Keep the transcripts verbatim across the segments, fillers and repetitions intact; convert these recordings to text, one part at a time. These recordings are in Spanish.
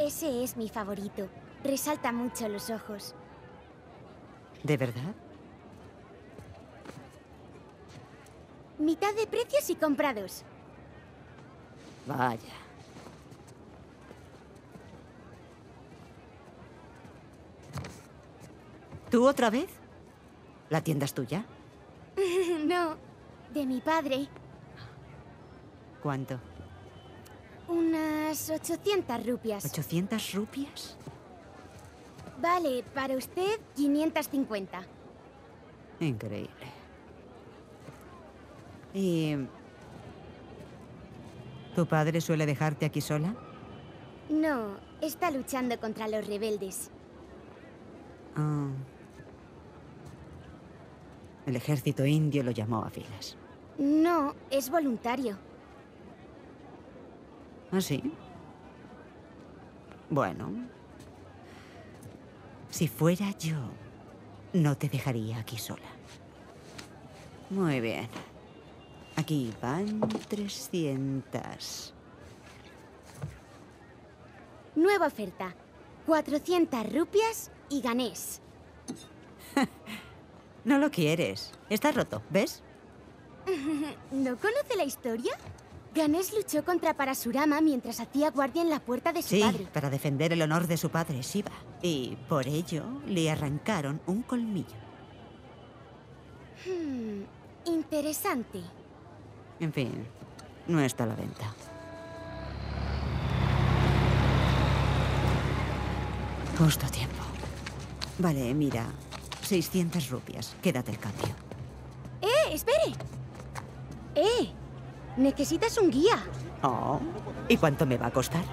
Ese es mi favorito. Resalta mucho los ojos. ¿De verdad? Mitad de precios y comprados. Vaya. ¿Tú otra vez? ¿La tienda es tuya? No, de mi padre. ¿Cuánto? Unas ochocientas rupias. ¿ochocientas rupias? Vale, para usted quinientas cincuenta. Increíble. ¿Y tu padre suele dejarte aquí sola? No, está luchando contra los rebeldes. Ah. El ejército indio lo llamó a filas. No, es voluntario. ¿Ah, sí? Bueno. Si fuera yo, no te dejaría aquí sola. Muy bien. Aquí van trescientas. Nueva oferta. cuatrocientas rupias y ganés. No lo quieres. Está roto, ¿ves? ¿No conoce la historia? Ganés luchó contra Parasurama mientras hacía guardia en la puerta de su Sí, padre. para defender el honor de su padre, Shiva. Y por ello le arrancaron un colmillo. Hmm, interesante. En fin, no está a la venta. Justo a tiempo. Vale, mira. seiscientas rupias. Quédate el cambio. ¡Eh, espere! ¡Eh! Necesitas un guía. Oh, ¿y cuánto me va a costar?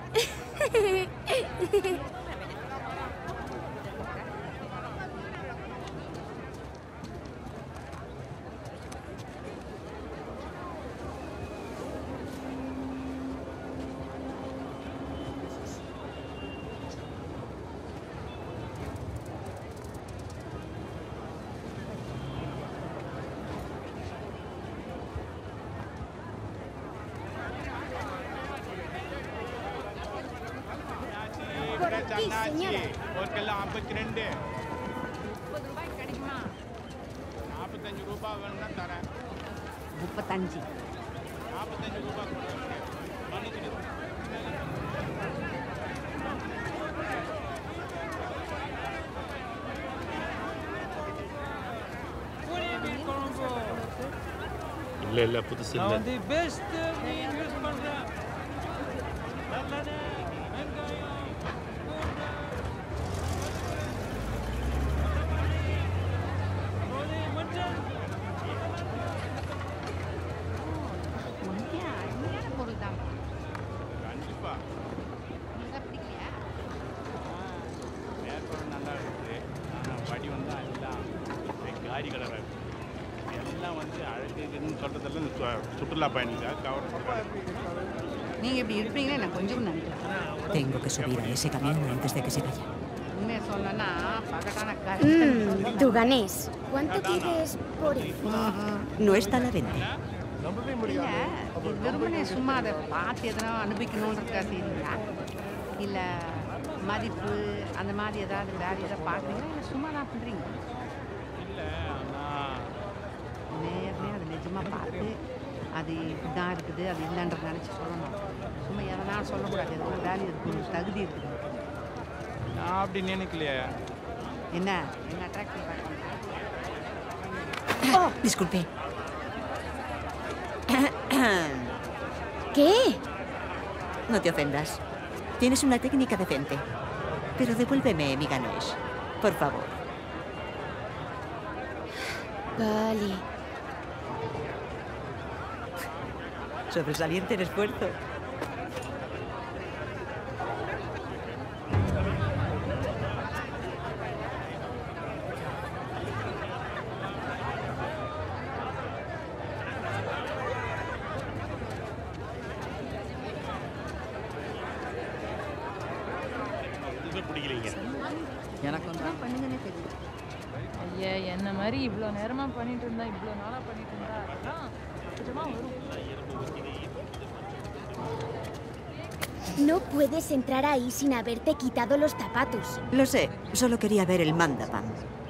Por aquí, señora. ஒருக்கெல்லாம் ஐம்பத்தி ரெண்டு முப்பது ரூபாய்க்கு கிடைக்குமா நாற்பத்தஞ்சு ரூபாய் வேணும்னா தரேன் முப்பத்தஞ்சு நாற்பத்தஞ்சு ரூபாய் மன்னிச்சிடு இல்லை இல்லை புதுசு இல்லை தி பெஸ்ட் மீன் யூஸ் பண்றேன் நல்லனே வெங்காயம் கண்டிப்பா பிடிக்கலையா மேற்கொள்ள நல்லா இருக்குது ஆனால் வடி வந்து எல்லாம் காரி கலராக இருக்குது எல்லாம் வந்து அழகுன்னு சொல்கிறதெல்லாம் இந்த சுற்றுலா பயணிக்காக கவர் நீங்கள் இப்படி இருப்பீங்களே நான் கொஞ்சம் நினைக்கிறேன். Tengo que subir a ese camión antes de que se vaya. உண்மையை சொல்லனா பகட்டான Mmm, tu ganés. ¿Cuánto quieres por él? No está a la venta. இல்லை வெறுமனே சும்மா அதை பார்த்து எதனா அனுபவிக்கணுன்றதுக்காக செய்றீங்களா இல்லை மதிப்பு அந்த மாதிரி ஏதாவது வேறு ஏதாவது பார்க்குறீங்களா இல்லை சும்மா தான் பண்ணுறீங்க இல்லை ஆனால் நேர்மையாக அது நிஜமாக பார்த்து அது இப்படிதான் இருக்குது அது இல்லைன்றத நினச்சி சொல்லணும் சும்மா எதனா சொல்லக்கூடாது எதுக்கு ஒரு வேல்யூ இருக்குது ஒரு தகுதி இருக்குது நான் அப்படி நினைக்கலையே என்ன என்ன அட்ராக்ட் பண்ணி பார்க்குறீங்க Oh, disculpe. ¿Qué? No te ofendas. Tienes una técnica decente. Pero devuélveme mi ganés. Por favor. Vale. Sobresaliente el esfuerzo. எதுவுமே பிடிக்கலைங்க எனக்கு ஒன்றும் பண்ணுங்கன்னே தெரியும் ஐயா என்ன மாதிரி இவ்வளோ நேரமாக பண்ணிட்டு இருந்தா இவ்வளோ நாளாக பண்ணிட்டு இருந்தா அதெல்லாம் கொஞ்சமாக வரும் No puedes entrar ahí sin haberte quitado los zapatos. Lo sé, solo quería ver el mandapam.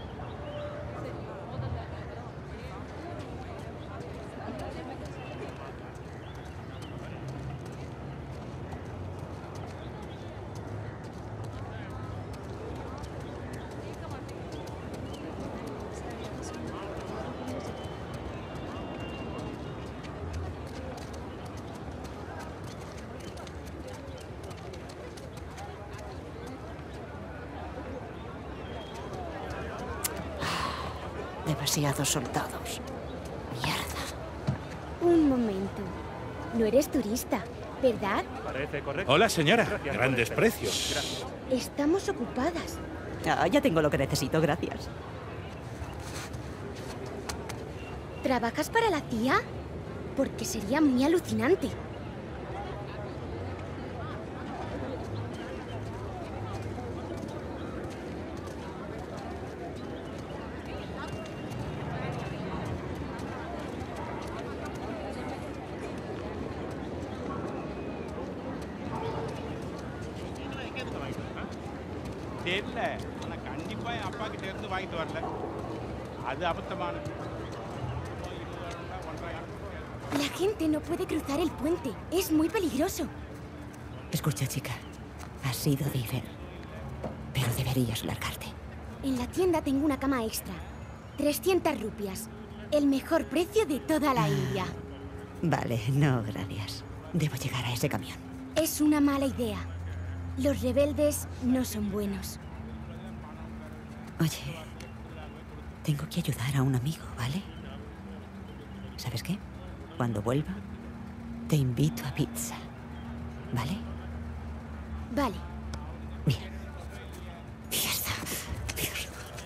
Demasiados soldados. Mierda. Un momento. No eres turista, ¿verdad? Parece correcto. Hola, señora. Gracias Gran por desprecio. esto. Gracias. Estamos ocupadas. Ah, ya tengo lo que necesito, gracias. ¿Trabajas para la C I A? Porque sería muy alucinante. தெரியல ஆனா கண்டிப்பா என் அப்பா கிட்ட இருந்து வாங்கிட்டு வரல அது அபத்தமானது La gente no puede cruzar el puente. Es muy peligroso. Escucha, chica. Has sido Diver. Pero deberías largarte. En la tienda tengo una cama extra. trescientas rupias. El mejor precio de toda la India. Vale, no, gracias. Debo llegar a ese camión. Es una mala idea. Los rebeldes no son buenos. Oye, tengo que ayudar a un amigo, ¿vale? ¿Sabes qué? Cuando vuelva, te invito a pizza, ¿vale? Vale. Bien. Mierda. Dios.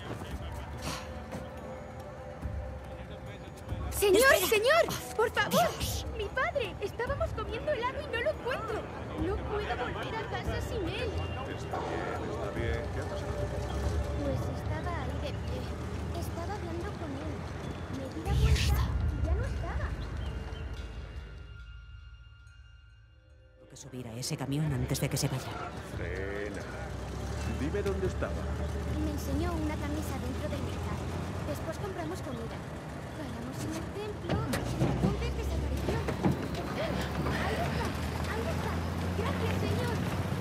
¡Señor, Espera. señor! ¡Por favor! Dios. ¡Mi padre! Estábamos comiendo helado y no lo encuentro. No puedo volver a casa sin él. Está bien, está bien. ¿Qué ha pasado? Pues estaba ahí de pie. Estaba hablando con él. Me di la vuelta y ya no estaba. Tengo que subir a ese camión antes de que se vaya. Frena. Dime dónde estaba. Me enseñó una camisa dentro del mercado. Después compramos comida. Paramos en el templo y entonces desapareció. ¡Ahí está! ¡Ahí está! ¡Gracias, señor!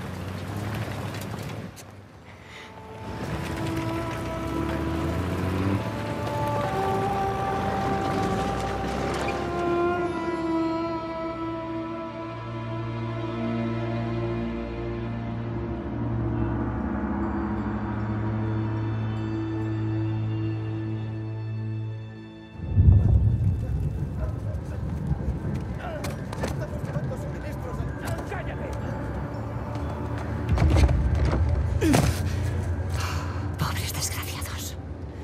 Pobres desgraciados.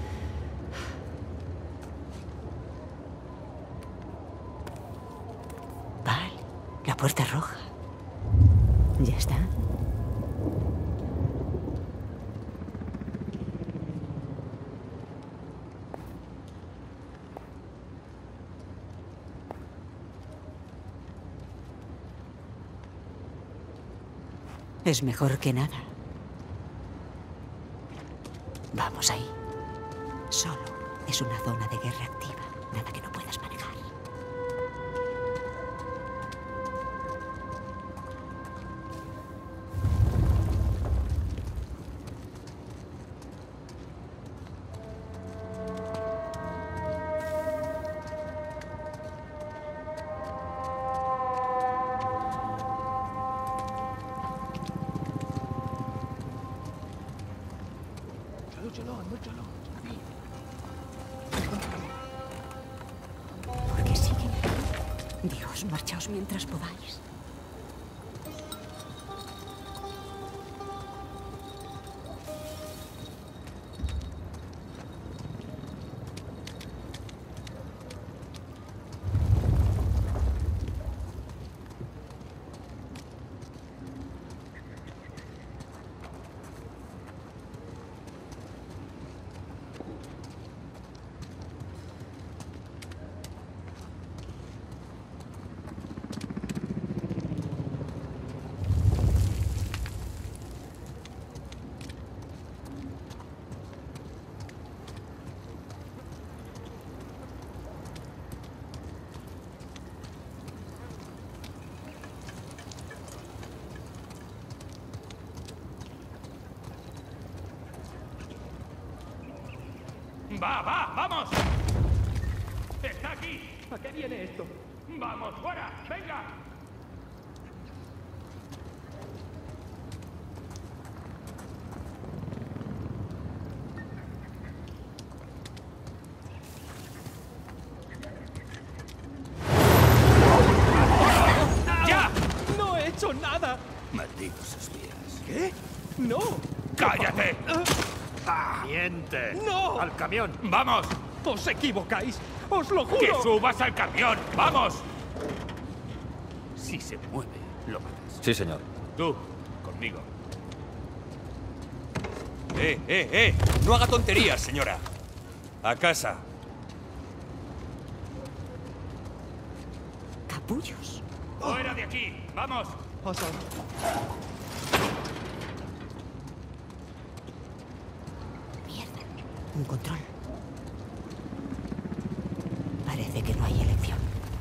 Vale, la puerta roja. Ya está. Es mejor que nada. Vamos ahí. Solo es una zona de guerra activa. Nada que no puedas manejar. ¿Por qué siguen? Dios, marchaos mientras podáis. ¡Va, va, vamos! ¡Está aquí! ¿A qué viene esto? ¡Vamos, fuera! ¡Venga! ¡Ya! ¡No he hecho nada! Malditos espías. ¿Qué? ¡No! ¡Cállate! ¡Miente! ¡No! ¡Al camión! ¡Vamos! ¡Os equivocáis! ¡Os lo juro! ¡Que subas al camión! ¡Vamos! Si se mueve, lo matas. Sí, señor. Tú, conmigo. ¡Eh, eh, eh! ¡No haga tonterías, señora! A casa. Capullos. ¡Fuera de aquí! ¡Vamos! Oso. Mierda. Un control. Parece que no hay elección.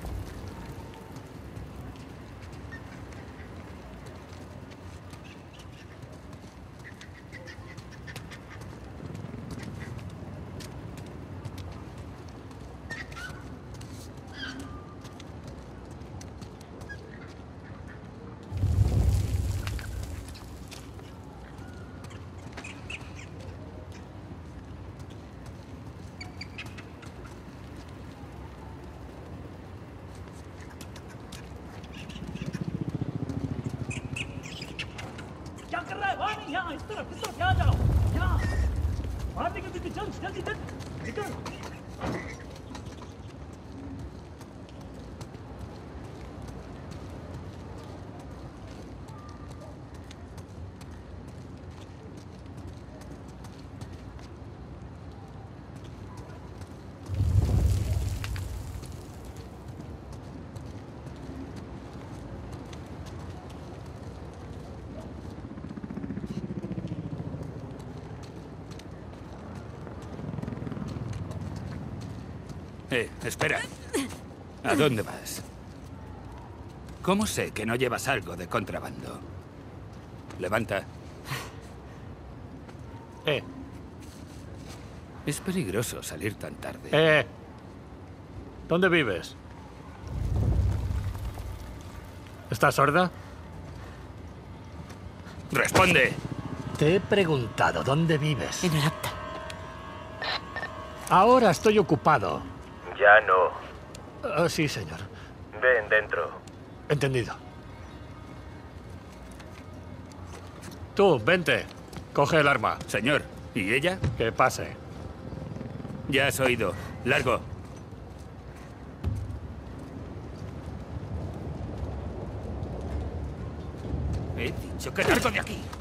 Eh, espera. ¿A dónde vas? ¿Cómo sé que no llevas algo de contrabando? Levanta. Eh, Es peligroso salir tan tarde. eh. ¿Dónde vives? ¿Estás sorda? ¡Responde! Te he preguntado dónde vives. En el apta. Ahora estoy ocupado. Ya no. Ah, sí, señor. Ven dentro. Entendido. Tú, vente. Coge el arma. Señor, ¿y ella? Que pase. Ya has oído. Largo. He dicho que largo de aquí.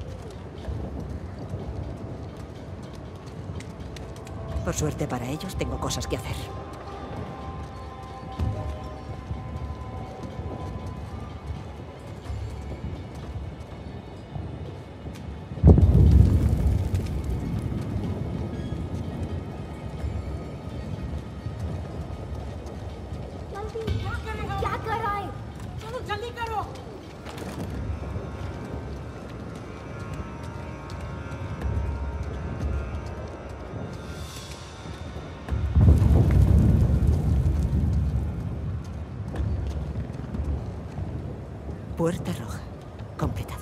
Por suerte para ellos, tengo cosas que hacer. क्या कर रहा है? चलो जल्दी करो। Puerta roja. Completado.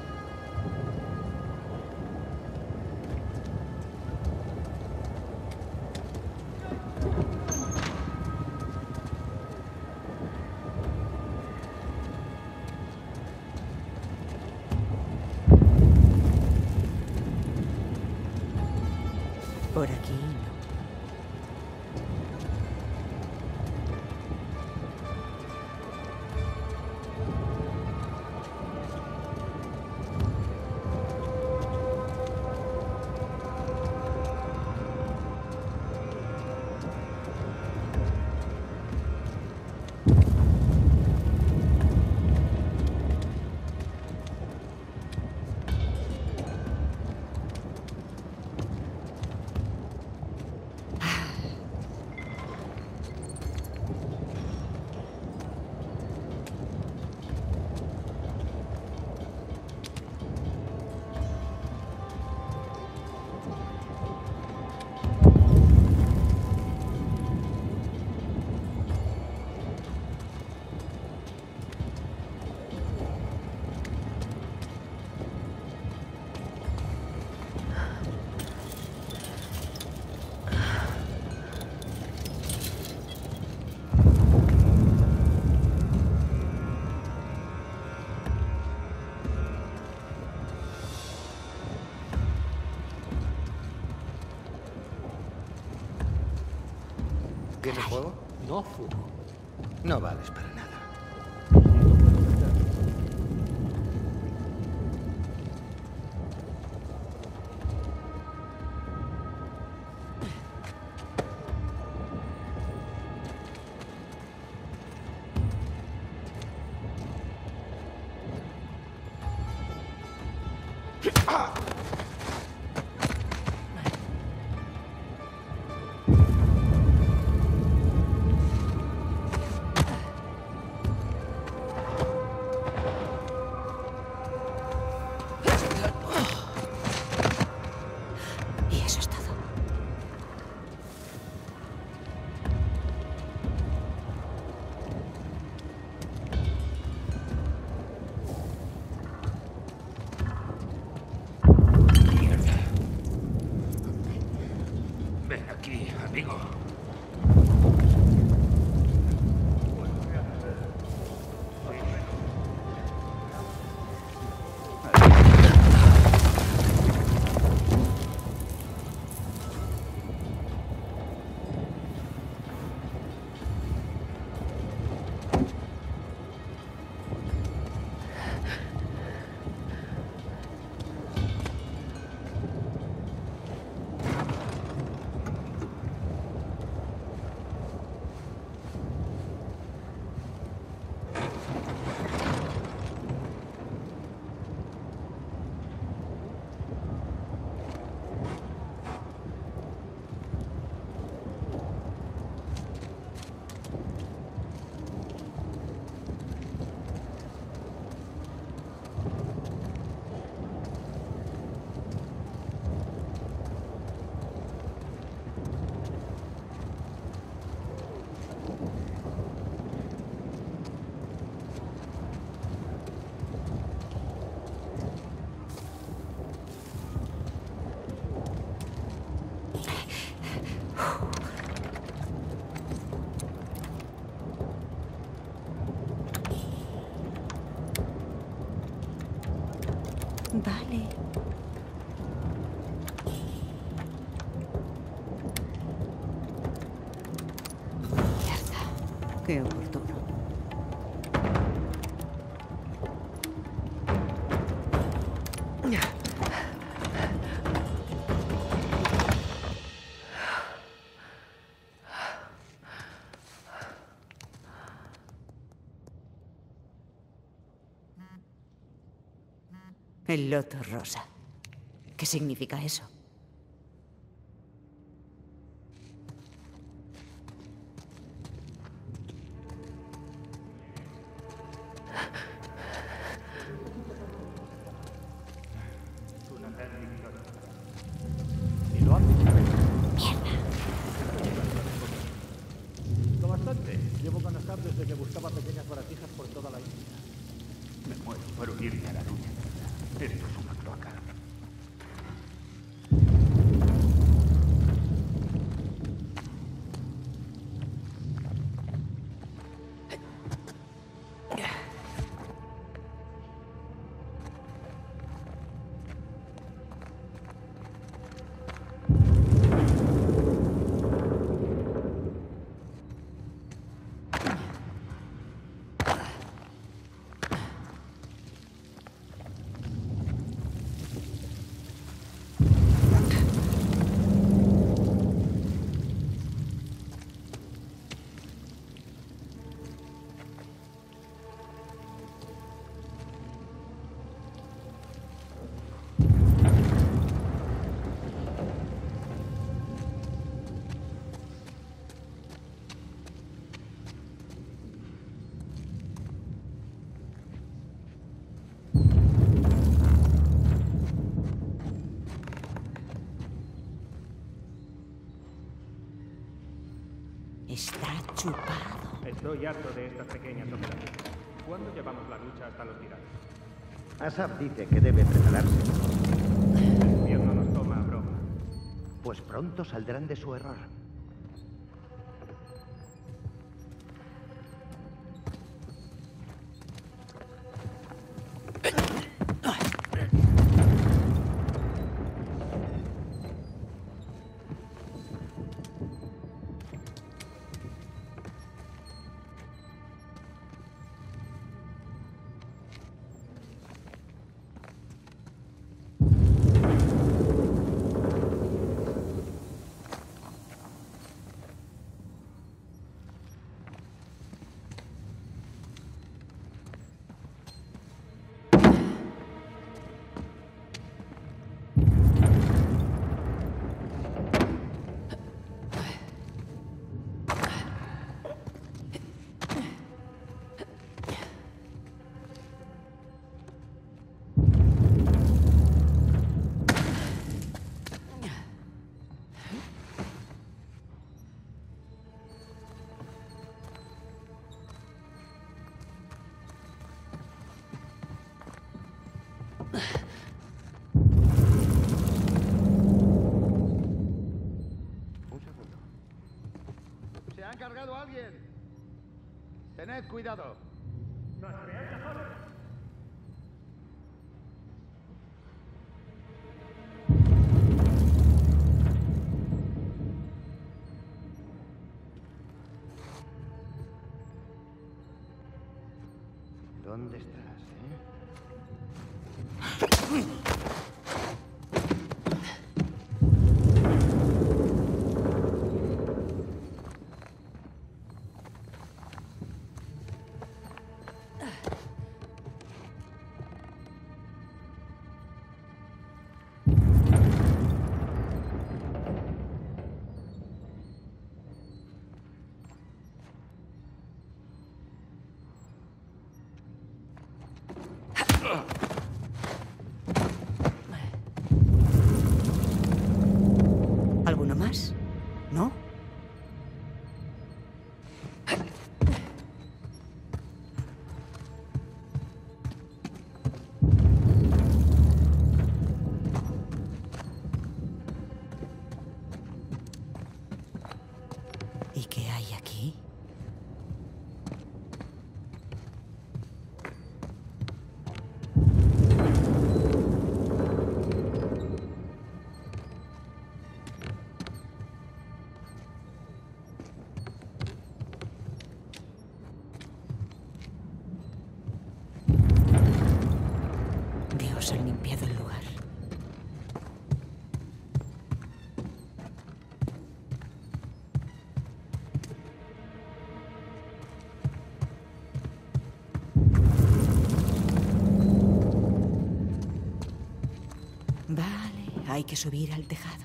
Por aquí no. ¿Tienes caray. fuego? No fumo. No vales para nada. Y eso es todo. Mierda. Ven aquí, amigo. Vale. Mierda. Qué oportuno. El loto rosa. ¿Qué significa eso? Y lo hace. Mierda. Lo bastante. Llevo ganas desde que buscaba pequeñas baratijas por toda la isla. Me muero por unirme a la lucha. Esto es una cloaca. Está chupado. Estoy harto de estas pequeñas operaciones. ¿Cuándo llevamos la lucha hasta los tiranos? Asaf dice que debe prepararse. El gobierno nos toma a broma. Pues pronto saldrán de su error. alguien? Tened cuidado. ¿Dónde estás, eh? ¿Alguno más? ¿No? ¿Y qué hay aquí? Dios, han limpiado el lugar. Vale, hay que subir al tejado.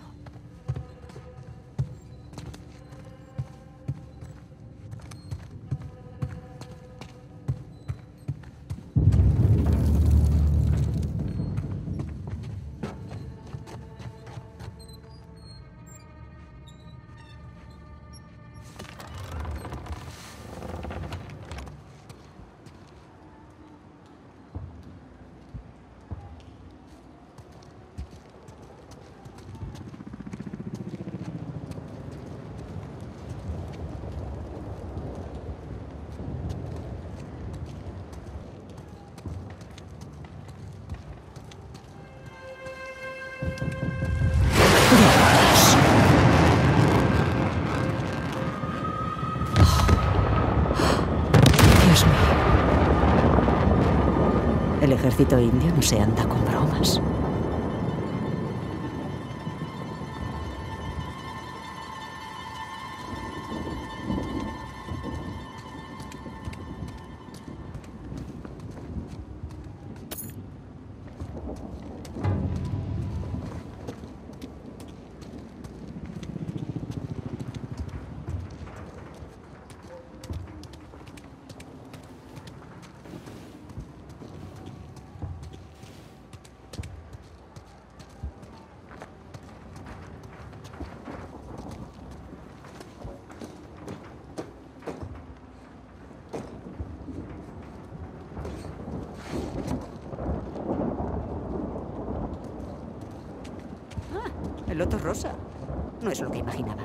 Dios mío. El ejército indio no se anda con bromas. El loto rosa. No es lo que imaginaba.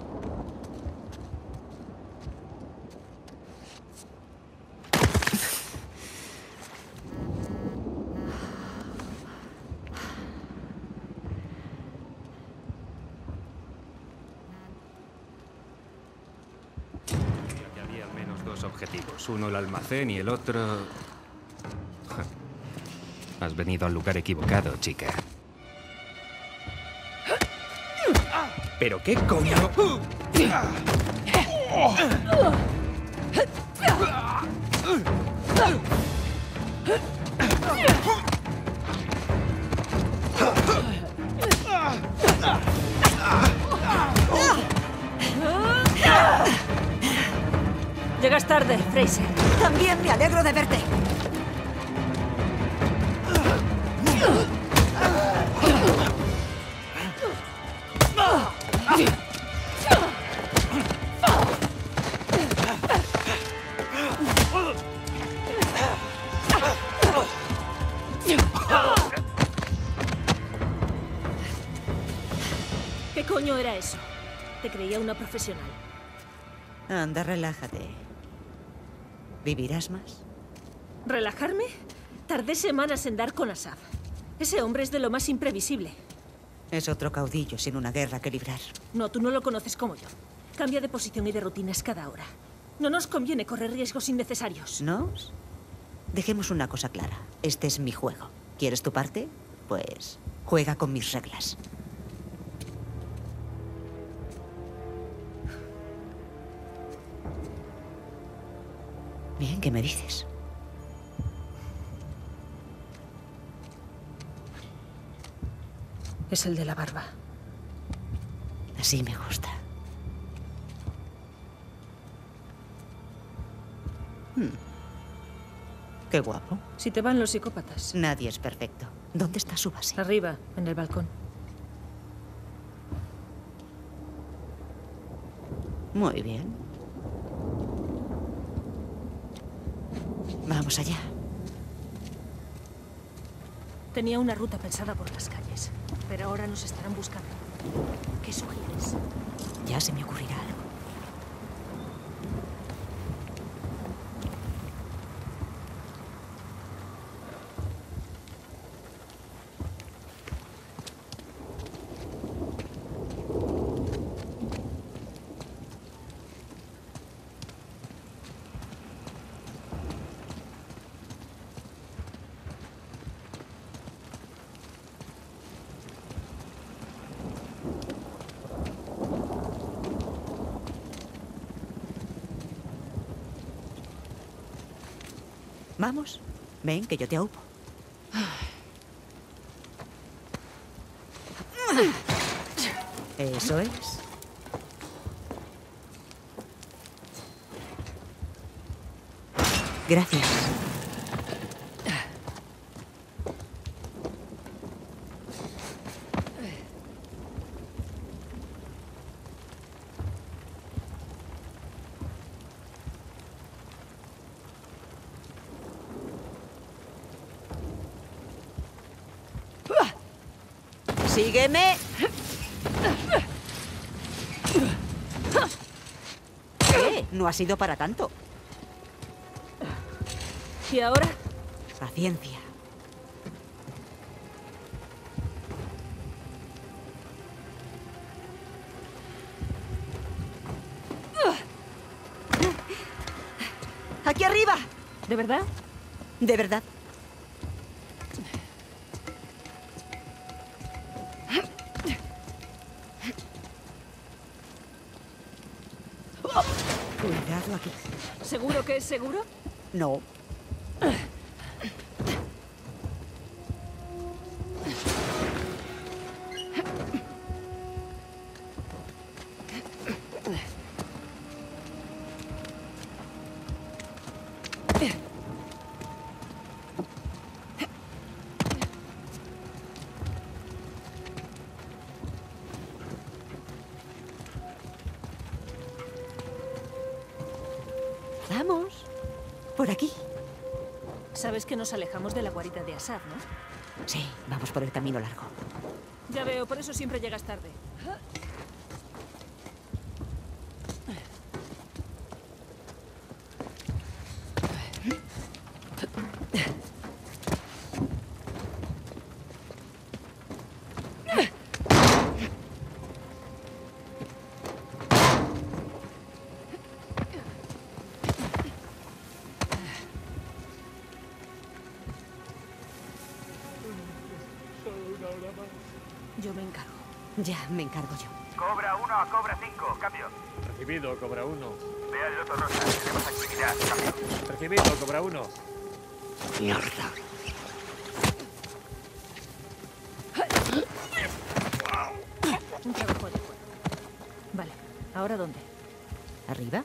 Que había al menos dos objetivos. Uno el almacén y el otro... Has venido al lugar equivocado, chica. ¿Pero qué coño? Llegas tarde, Fraser. También me alegro de verte. ¿Qué coño era eso? Te creía una profesional. Anda, relájate. ¿Vivirás más? ¿Relajarme? Tardé semanas en dar con Asaf. Ese hombre es de lo más imprevisible. Es otro caudillo sin una guerra que librar. No, tú no lo conoces como yo. Cambia de posición y de rutinas cada hora. No nos conviene correr riesgos innecesarios. ¿Nos? Dejemos una cosa clara. Este es mi juego. ¿Quieres tu parte? Pues juega con mis reglas. Bien, ¿qué me dices? Es el de la barba. Así me gusta. Hmm. Qué guapo. Si te van los psicópatas. Nadie es perfecto. ¿Dónde está su base? Arriba, en el balcón. Muy bien. Vamos allá. Tenía una ruta pensada por las calles, pero ahora nos estarán buscando. ¿Qué sugieres? Ya se me ocurrirá algo. Vamos, ven, que yo te aupo. Eso es. Gracias. ¡Sígueme! ¿Qué? No ha sido para tanto. ¿Y ahora? Paciencia. ¡Aquí arriba! ¿De verdad? De verdad. Cuidado aquí. ¿Seguro que es seguro? No. Vamos. Por aquí. Sabes que nos alejamos de la guarida de Asaf, ¿no? Sí, vamos por el camino largo. Ya veo, por eso siempre llegas tarde. Yo me encargo. Ya, me encargo yo. Cobra uno a Cobra cinco, cambio. Recibido, Cobra uno. Ve al Loto Rosa, tenemos actividad, cambio. Recibido, Cobra uno. Mierda. Un trabajo de fuego. Vale, ¿ahora dónde? ¿Arriba?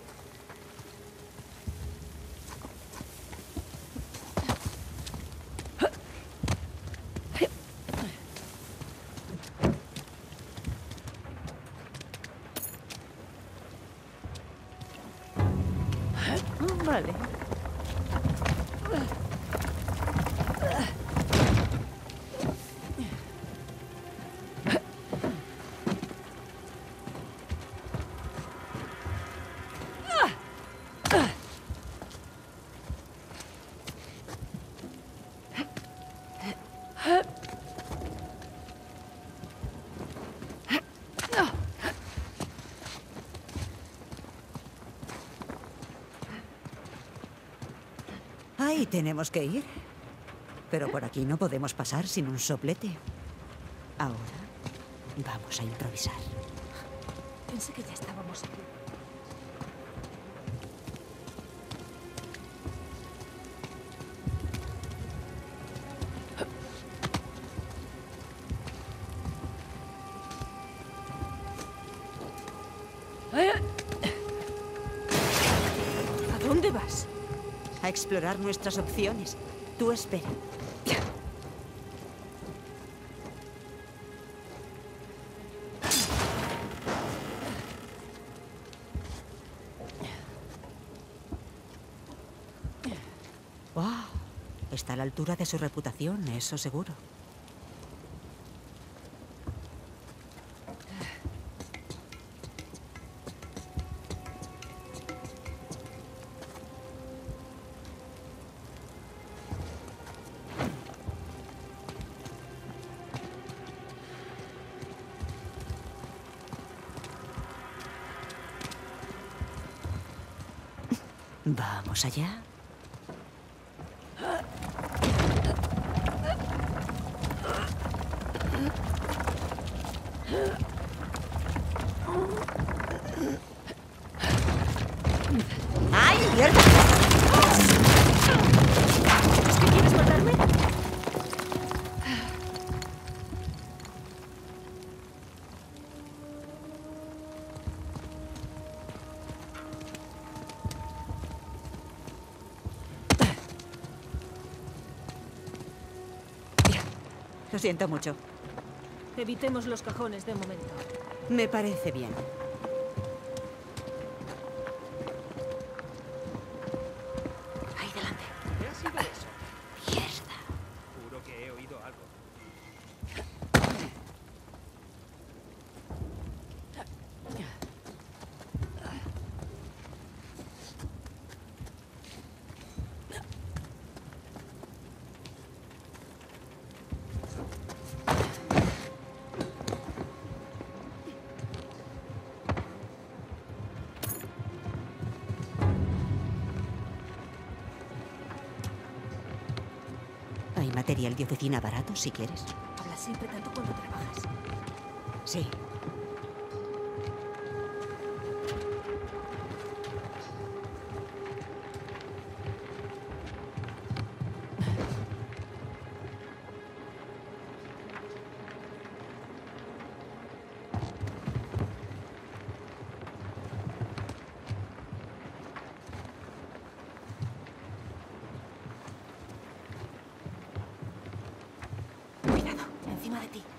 Vale. Ahí tenemos que ir. Pero por aquí no podemos pasar sin un soplete. Ahora vamos a improvisar. Pensé que ya estábamos aquí. ¿A dónde vas? A explorar nuestras opciones. Tú espera. Wow, está a la altura de su reputación, eso seguro. Vamos allá. ¡Ay, mierda! ¿Es que quieres matarme? Lo siento mucho. Evitemos los cajones de momento. Me parece bien. Ahí delante. ¿Qué ha sido eso? Mierda. Juro que he oído algo. Hay material de oficina barato, si quieres. Hablas siempre tanto cuando trabajas. Sí. Cuidado, encima de ti.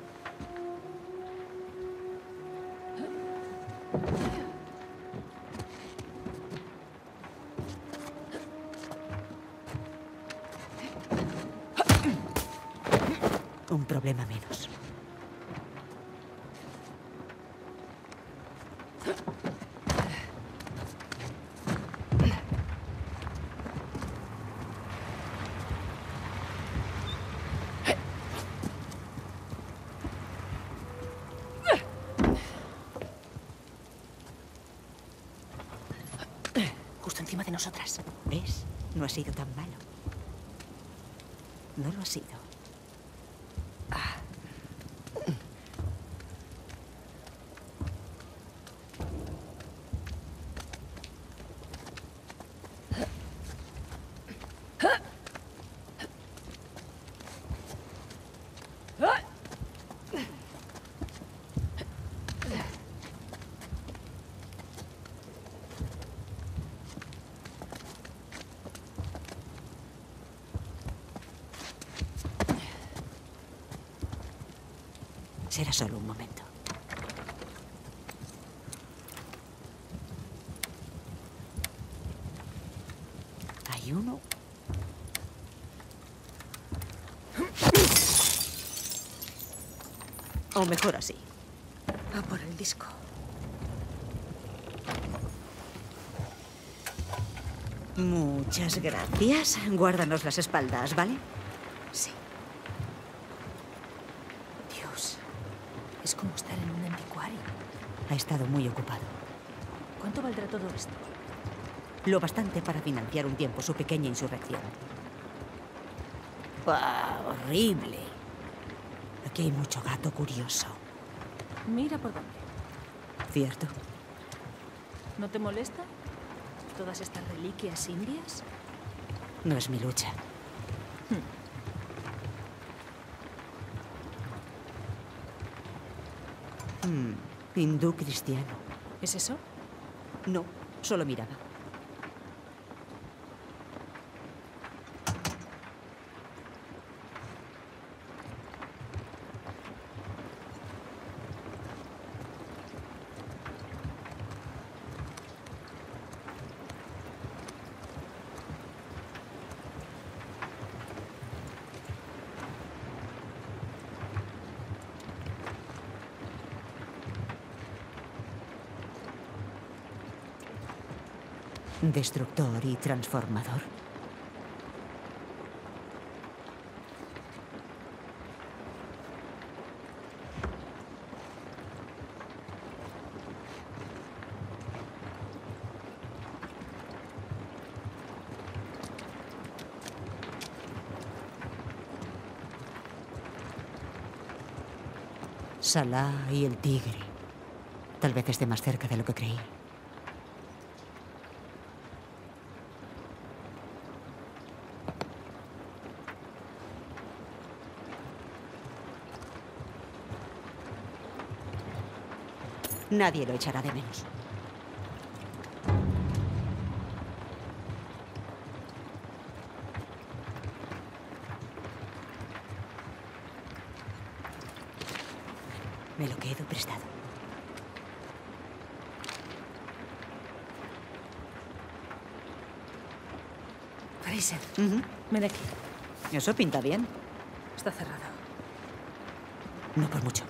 Un problema menos. Justo encima de nosotras. ¿Ves? No ha sido tan malo. No lo ha sido. Ah. Será solo un momento. Hay uno. O mejor así. A por el disco. Muchas gracias. Guárdanos las espaldas, ¿vale? Sí. Dios. Es como estar en un anticuario. Ha estado muy ocupado. ¿Cuánto valdrá todo esto? Lo bastante para financiar un tiempo su pequeña insurrección. ¡Bah, horrible! Aquí hay mucho gato curioso. Mira por dónde. ¿Cierto? ¿No te molesta? ¿Todas estas reliquias indias? No es mi lucha. Hmm, hindú cristiano. ¿Es eso? No, solo miraba. Destructor y transformador. Salah y el tigre. Tal vez esté más cerca de lo que creí. Nadie lo echará de menos. Me lo quedo prestado. Fraser, Uh-huh. ven aquí. Eso pinta bien. Está cerrado. No por mucho.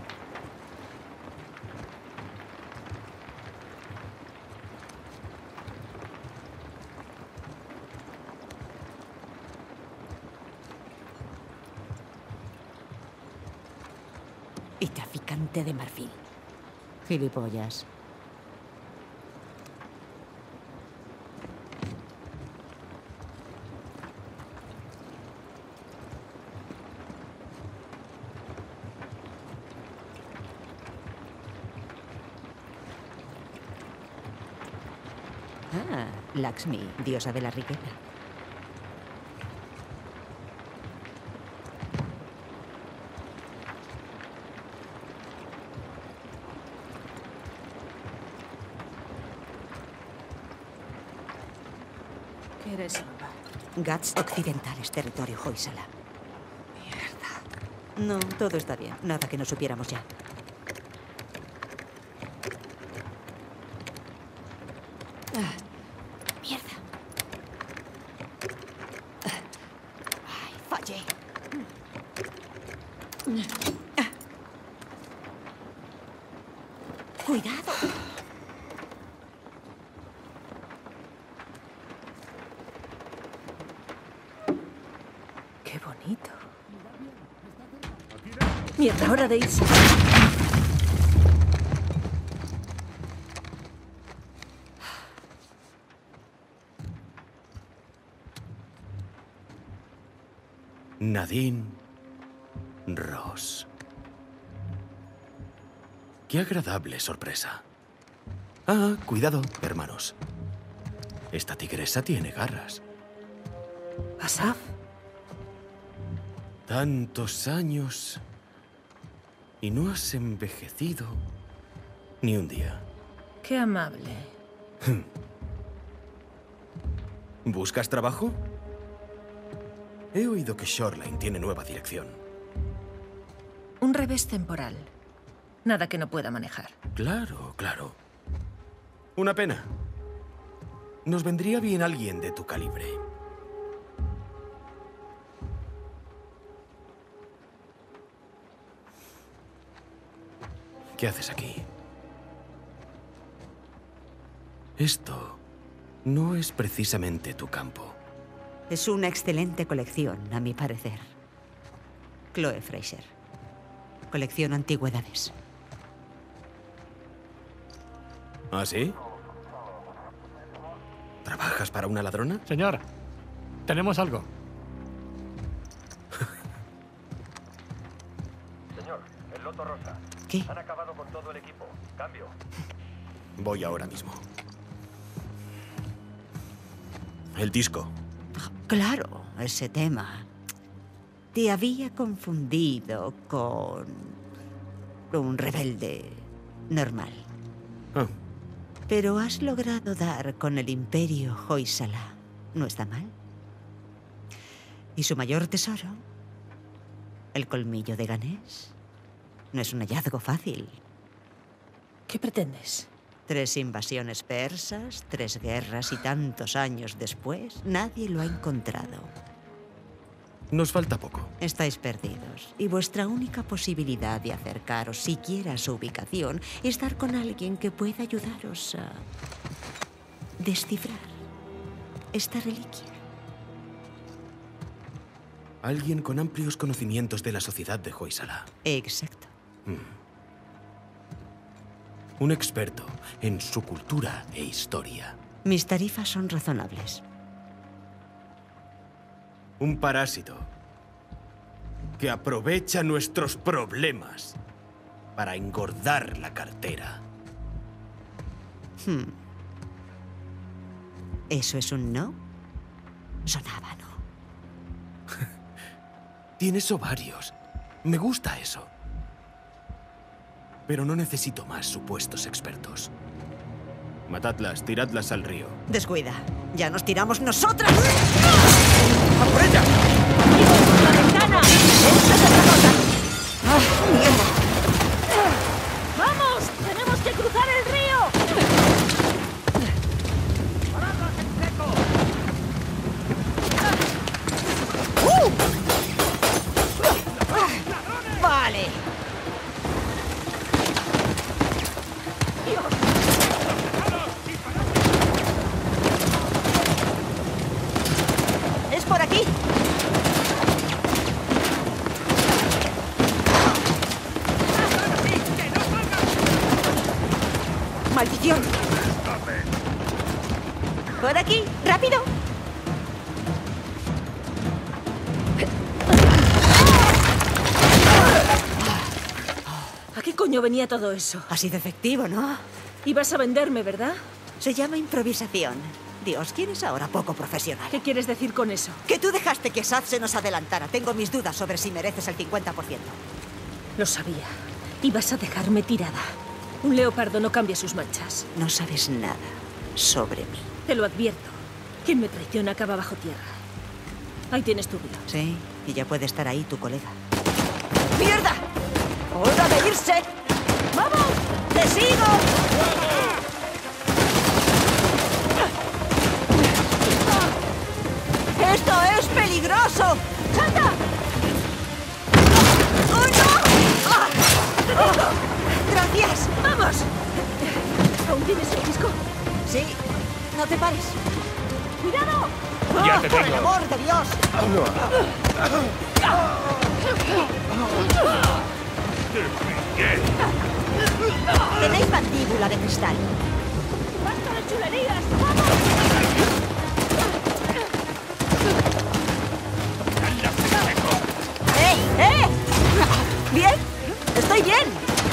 Y traficante de marfil. Gilipollas. Ah, Lakshmi, diosa de la riqueza. ¿Qué era eso, papá? Ghats occidentales, territorio Hoysala. Mierda. No, todo está bien. Nada que no supiéramos ya. Ah, mierda. Ay, fallé. Ah. Cuidado. Qué bonito. Mierda, hora de irse. Nadine Ross. Qué agradable sorpresa. Ah, cuidado, hermanos. Esta tigresa tiene garras. ¿Asaf? Tantos años y no has envejecido ni un día. Qué amable. ¿Buscas trabajo? He oído que Shoreline tiene nueva dirección. Un revés temporal. Nada que no pueda manejar. Claro, claro. Una pena. Nos vendría bien alguien de tu calibre. ¿Qué haces aquí? Esto no es precisamente tu campo. Es una excelente colección, a mi parecer. Chloe Fraser. Colección antigüedades. ¿Ah, sí? ¿Trabajas para una ladrona? Señor, tenemos algo. Señor, el loto rosa. ¿Qué? Han acabado con todo el equipo. Cambio. Voy ahora mismo. El disco. Claro, ese tema. Te había confundido con un rebelde normal. Ah. Pero has logrado dar con el Imperio Hoysala. ¿No está mal? ¿Y su mayor tesoro? ¿El colmillo de Ganesh? No es un hallazgo fácil. ¿Qué pretendes? Tres invasiones persas, tres guerras y tantos años después, nadie lo ha encontrado. Nos falta poco. Estáis perdidos, y vuestra única posibilidad de acercaros siquiera a su ubicación es dar con alguien que pueda ayudaros a descifrar esta reliquia. Alguien con amplios conocimientos de la sociedad de Hoysala. Exacto. Mm. Un experto en su cultura e historia. Mis tarifas son razonables. Un parásito que aprovecha nuestros problemas para engordar la cartera. Hmm. ¿Eso es un no? Sonaba no. Tienes ovarios. Me gusta eso. Pero no necesito más supuestos expertos. Matadlas, tiradlas al río. Descuida. Ya nos tiramos nosotras. ¡A por ella! ¡La ventana! ¡Esa es otra cosa! ¡Ah, mierda! ¡Vamos! ¡Tenemos que cruzar el río! ¡Paradlas en seco! ¡Uh! ¡Vale! ¡Es por aquí! ¡Maldición! ¡Por aquí! ¡Rápido! ¿A qué coño venía todo eso? Ha sido efectivo, ¿no? Ibas a venderme, ¿verdad? Se llama improvisación. Dios, ¿quién es ahora poco profesional? ¿Qué quieres decir con eso? Que tú dejaste que Sad se nos adelantara. Tengo mis dudas sobre si mereces el cincuenta por ciento. Lo sabía. Ibas a dejarme tirada. Un leopardo no cambia sus manchas. No sabes nada sobre mí. Te lo advierto. Quien me traiciona acaba bajo tierra. Ahí tienes tu río. Sí, y ya puede estar ahí tu colega. ¡Mierda! ¡Hora de irse! ¡Vamos! ¡Te sigo! ¡Esto es peligroso! ¡Salta! ¡Oh, no! ¡Ah! ¡Oh! ¡Gracias! ¡Vamos! ¿Aún tienes el disco? Sí. No te pares. ¡Cuidado! Ya ¡Oh, te ¡por tengo. el amor de Dios! Tenéis mandíbula de cristal. ¡Basta de chulerías! ¡Vamos! ¡Eh! ¡Eh! ¿Bien? ¡Estoy bien!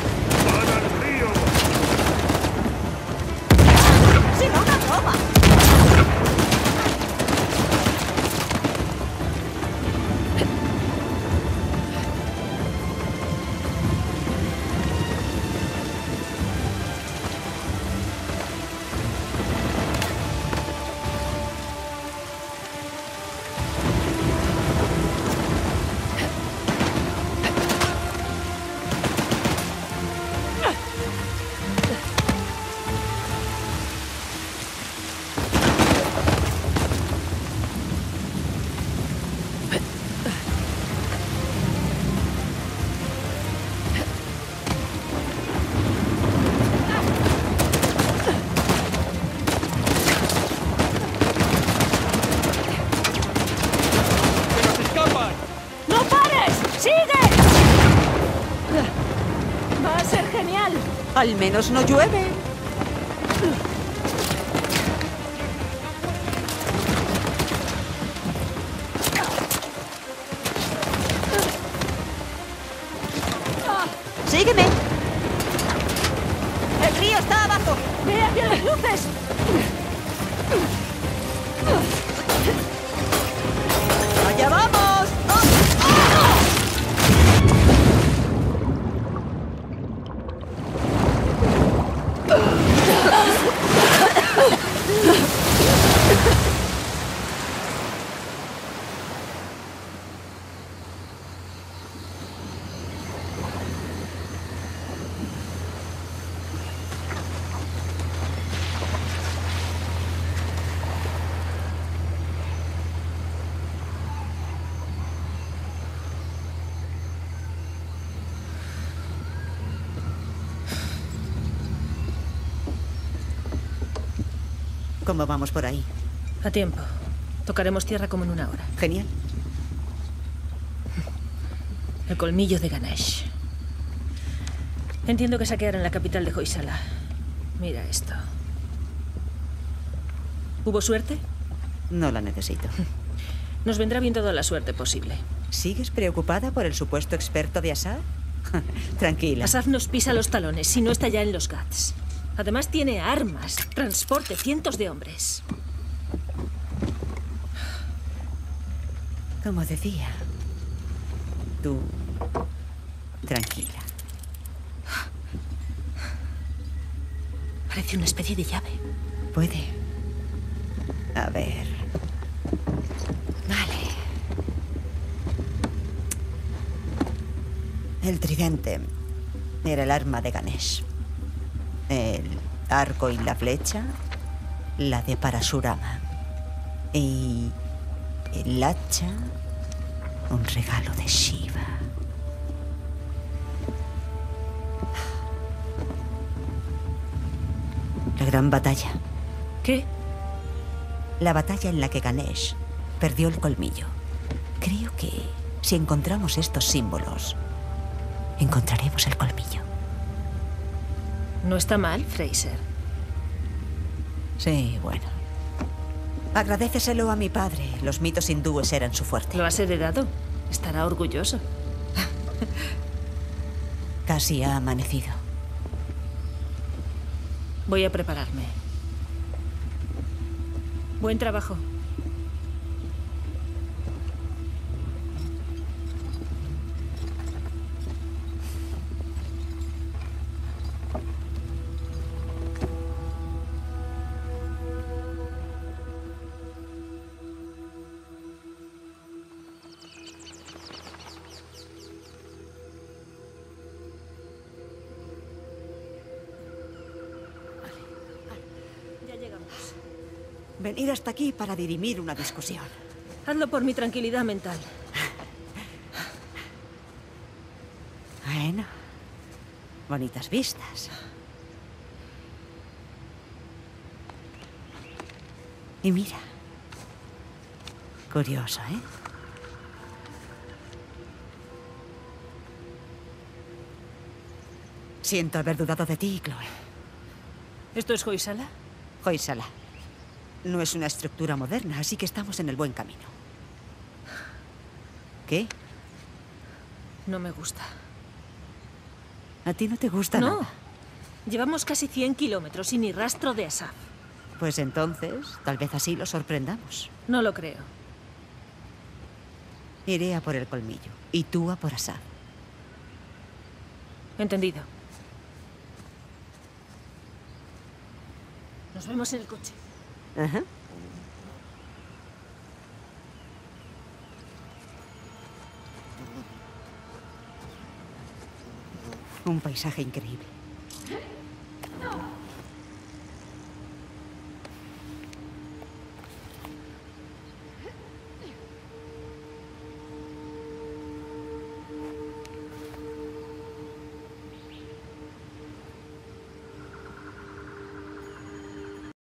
¡Será una broma! Al menos no llueve. entonces! ¡Allá vamos! ¿Cómo vamos por ahí? A tiempo. Tocaremos tierra como en una hora. Genial. El colmillo de Ganesh. Entiendo que saquearon la capital de Hoysala. Mira esto. ¿Hubo suerte? No la necesito. Nos vendrá bien toda la suerte posible. ¿Sigues preocupada por el supuesto experto de Assad? Tranquila. Assad nos pisa los talones si no está ya en los Ghats. Además tiene armas, transporte, cientos de hombres. Como decía, tú tranquila. Parece una especie de llave. Puede. A ver. Vale. El tridente era el arma de Ganesh. El arco y la flecha, la de Parasurama. Y el hacha, un regalo de Shiva. La gran batalla. ¿Qué? La batalla en la que Ganesh perdió el colmillo. Creo que si encontramos estos símbolos, encontraremos el colmillo. No está mal, Fraser. Sí, bueno. Agradéceselo a mi padre. Los mitos hindúes eran su fuerte. ¿Lo has heredado? Estará orgulloso. Casi ha amanecido. Voy a prepararme. Buen trabajo. Venir hasta aquí para dirimir una discusión. Hazlo por mi tranquilidad mental. Bueno, bonitas vistas. Y mira. Curioso, ¿eh? Siento haber dudado de ti, Chloe. ¿Esto es Hoysala? Hoysala. No es una estructura moderna, así que estamos en el buen camino. ¿Qué? No me gusta. ¿A ti no te gusta No. nada? Llevamos casi cien kilómetros y ni rastro de Assad. Pues entonces, tal vez así lo sorprendamos. No lo creo. Iré a por el colmillo y tú a por Assad. Entendido. Nos vemos en el coche. Ajá. Un paisaje increíble.